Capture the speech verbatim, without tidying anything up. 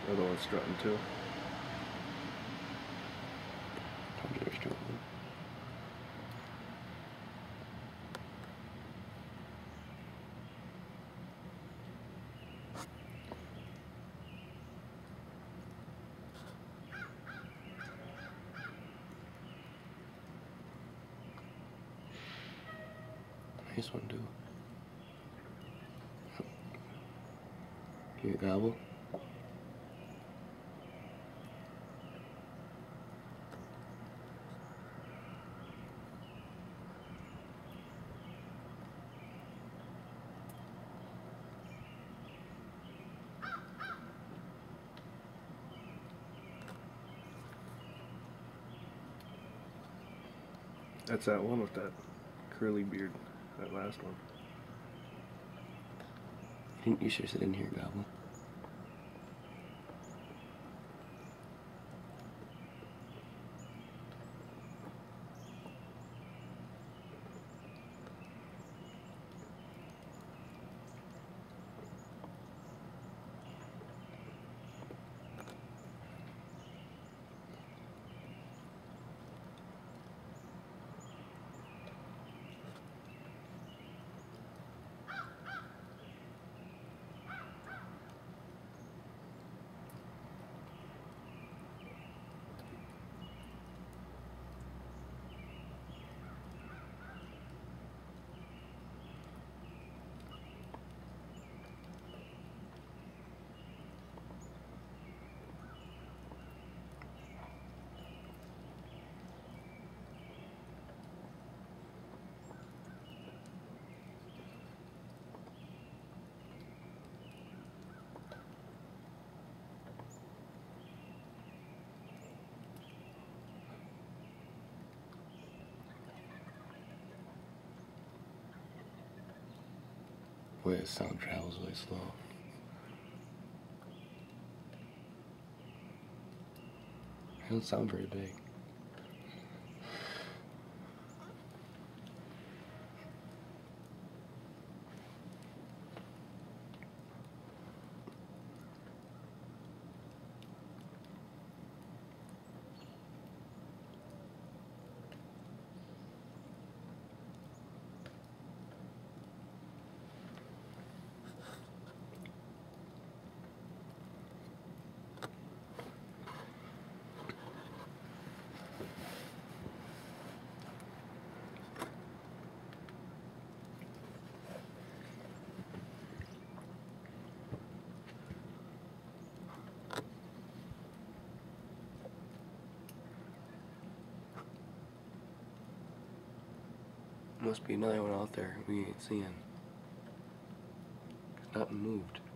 Or the one strutting too. Probably they're strutting. Nice one, dude. Here, gobble. That's that one with that curly beard. That last one. You, you should sit in here, gobble. Boy, the sound travels really slow. It don't sound very big. Must be another one out there we ain't seeing. Nothing moved.